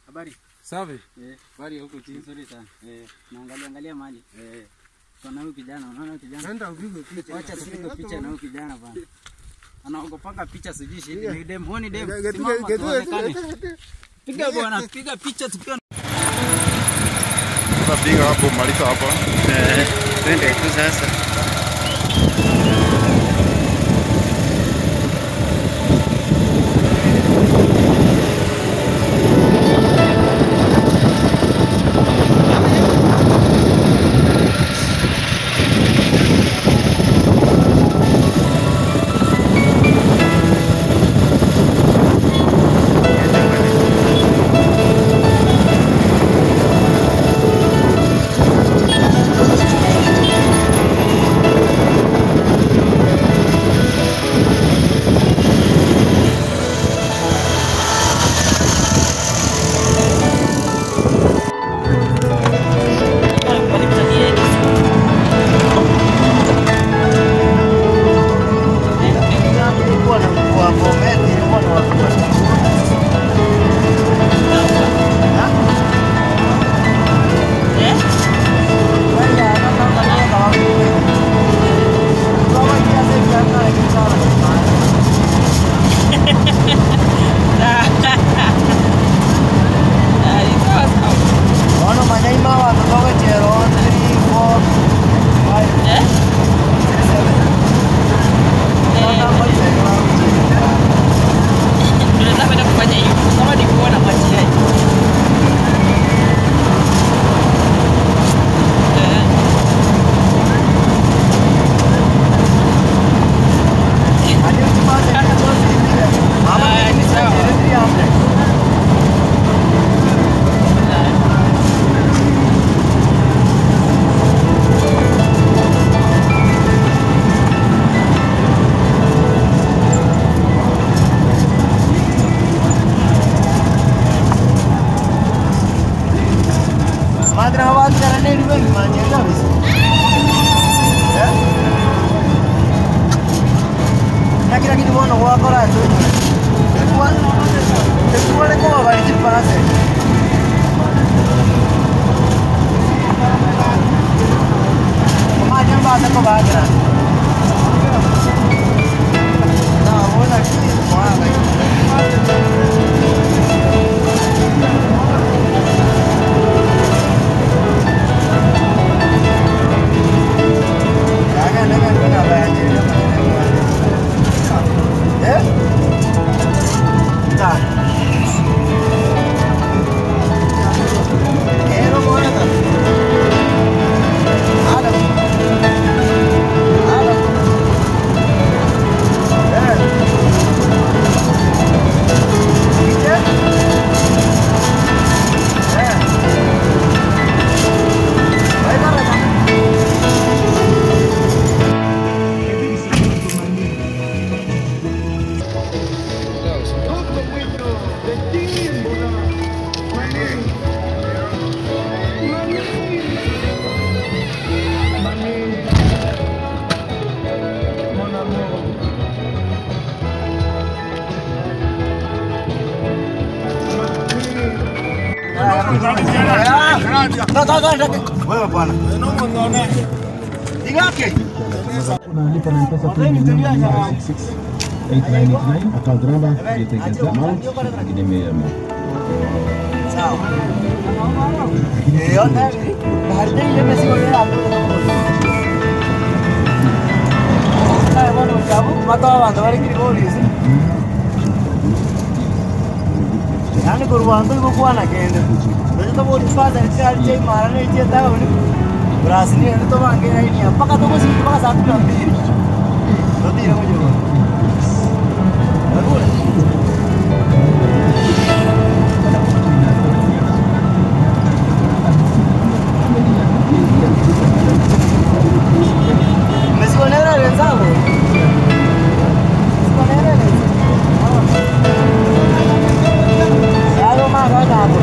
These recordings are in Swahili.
Habari. Safi. Habari huko chini nzuri sana. Naangalia mali. Kuna huyu kijana, unaona kijana? Nenda upige picha. Acha tupige picha na huyu kijana bana. Anaogopanga picha sijui shidi ni dem, honi dem. Piga bwana, piga picha tukiwa. Tunapiga hapo malika hapa. Twende tu sasa. Wewe bwana. Ingake. Unalipa na M-Pesa payment number 966-8989 account number you take as the amount ingine sawa. Yote bahari ile mesigo hapo. Sasa bwana utabu matawa watu wale kiriboli hizi. Yani kurwandu kwa na kende. तो वो पास ऐसे हर चीज़ मारने चाहिए था उन्हें ब्राज़ील ने तो मांगे नहीं नहीं पका तो बस इनके पास आते हैं तो तीन मुझे ज़रूर मेरे को नहीं रहा है साहब इसको नहीं रहा है यार वो मारा था आपको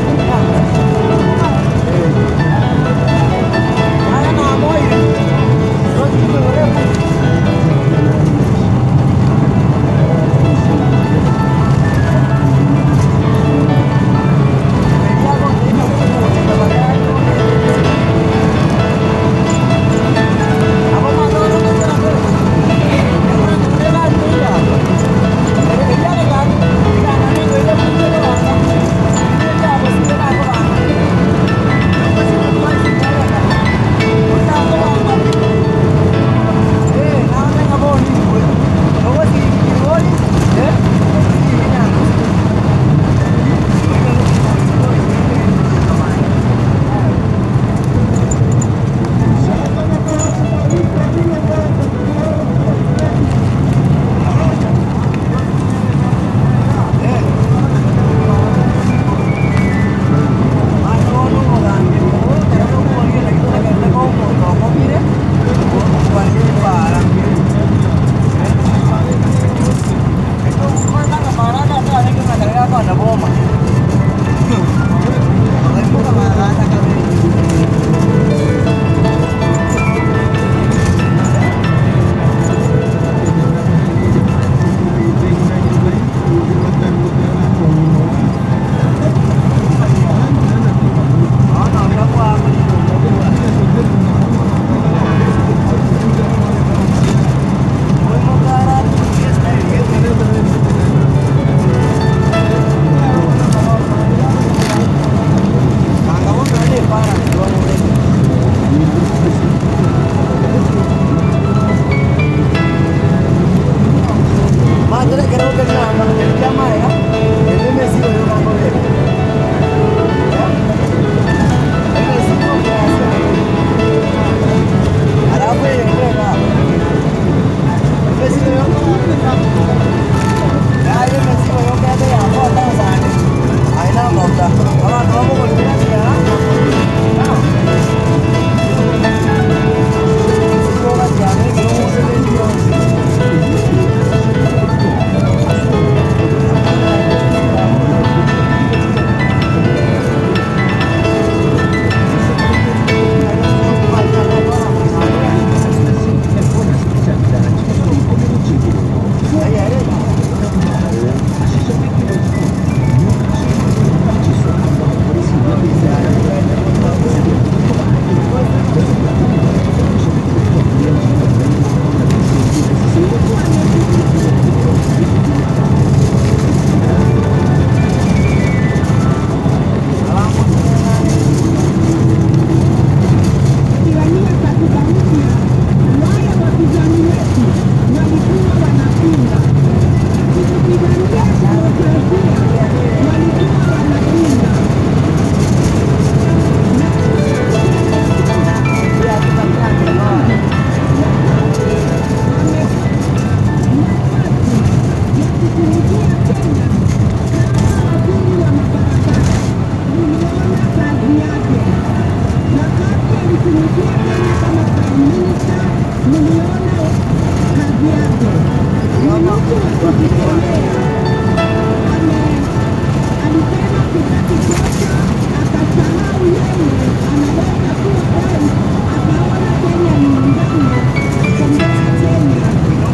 kuchoka, akasahau yeye anaweza kuwa rais, akaona Kenya ni nyumbani, kugombea Kenya.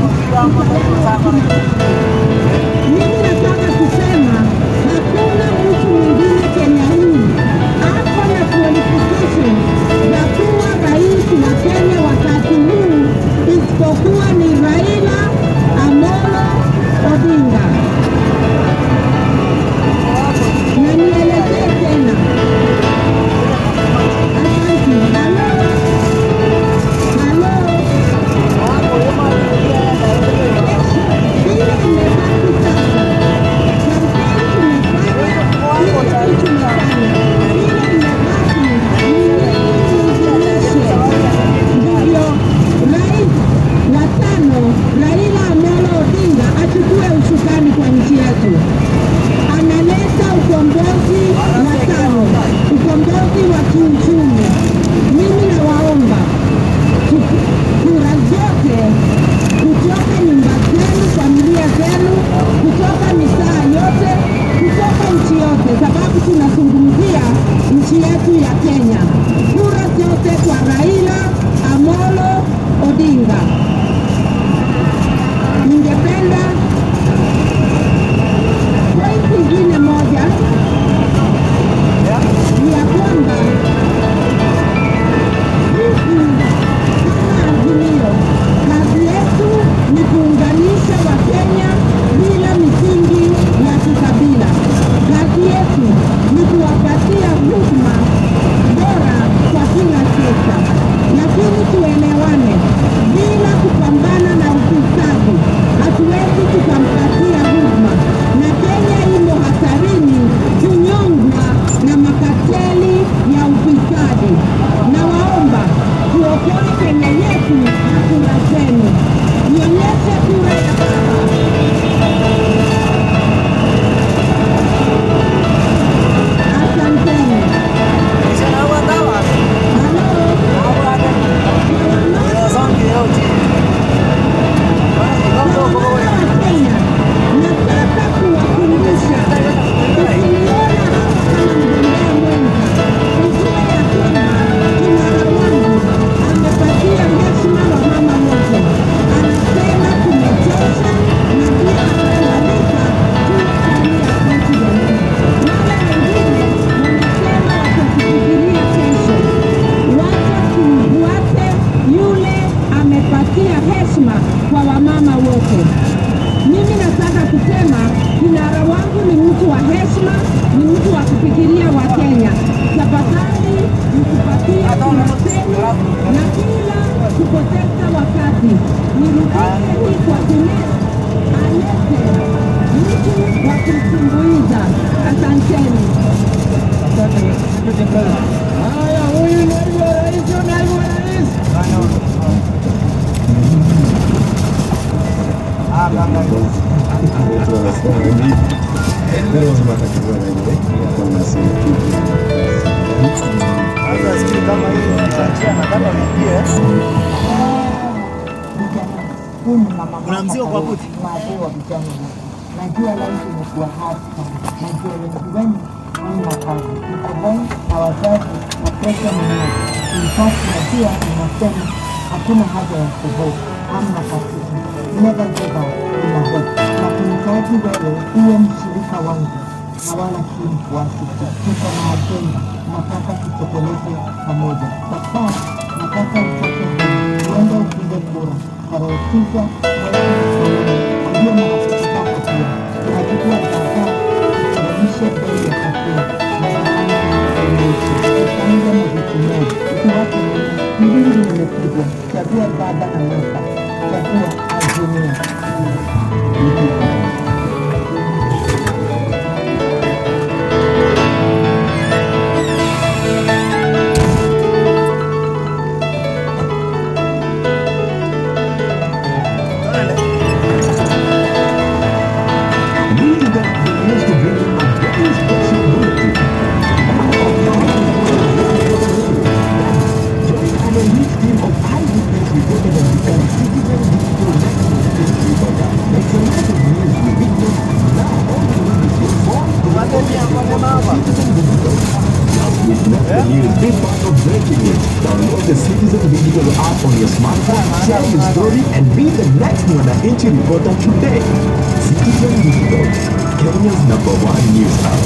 Mimi nataka kusema hakuna mtu mwingine Kenya hii ako na qualification za kuwa rais wa Kenya wakati huu isipokuwa ni Raila Amolo Odinga. Na nielezee tena. Asante. Halo. Vile imebaki sasa. Kampeni tumefanya, kila kitu tumefanya. Vile imebaki ni ionyeshe ndivyo rais wa tano Raila Amolo Odinga achukue usukani kwa nchi yetu. Analeta ukombozi wa tano, ukombozi wa kiuchumi. Mimi nawaomba kura zote kutoka nyumba zenu, familia zenu, kutoka mitaa yote, kutoka nchi yote, sababu tunazungumzia nchi yetu ya Kenya. Kura zote kwa Raila Amolo Odinga. Ningependa point ingine moja ni ya kwamba sisi kama Azimio, kazi yetu ni kuunganisha Wakenya bila misingi ya kikabila. Kazi yetu ni kuwapatia huduma bora kwa kila sekta, lakini tuelewane, bila kupambana na ufisadi hatuwezi tukampatia huduma, na Kenya imo hatarini kunyongwa na makateli ya ufisadi. Nawaomba tuokoe Kenya yetu na kura zenu. Nionyeshe kura ya baba. Asanteni. Wakenya, nataka kuwakumbusha ukiona hapa kama mgombea mwenza, ujue ya kwamba kinara wangu amepatia heshima wa mama wote. Anasema tumechoka, na pia anatualika tuwe ndani ya president. Wale wengine wanasema watatufikiria kesho. Wacha tumfuate yule amepatia heshima kwa wamama wote. Mimi nataka kusema kinara wangu ni mtu wa heshima, ni mtu wa kufikiria Wakenya. Tafadhali mtupatie kura zenu na bila kupoteza wakati. Nirudishe hii kwa Junet alete mtu wa kutumbuiza. Asanteni. Haya, huyu naibu wa rais, naibu wa rais. Kuna mzio kwa kuti. Najua life imekuwa hard sana. Najua wengi wenu hamna kazi. Mko home na wazazi na presha ni moja. In fact, najua inasema hakuna haja ya kuhofu. Hamna kazi. Never give up in a hope. Nakunitaji wewe uwe mshirika wangu na wala si mfuasi. Tuko na agenda. Nataka tutekeleze pamoja. Sasa nataka utoke uende upige kura. Tarehe 9 ndio marafiki zako pia. Tunachukua sasa tuteremshe bei ya chakula na gharama tutaanza na vitu moja. Ikiwake miringi imepigwa. Chagua baba na mama. Chagua Azimio. Team of eyewitness reported on the citizen digital network News, be part of breaking news. Download the Citizen Digital app on your smartphone, share your story, and be the next Mwananchi reporter today. Citizen Digital, Kenya's #1 news app.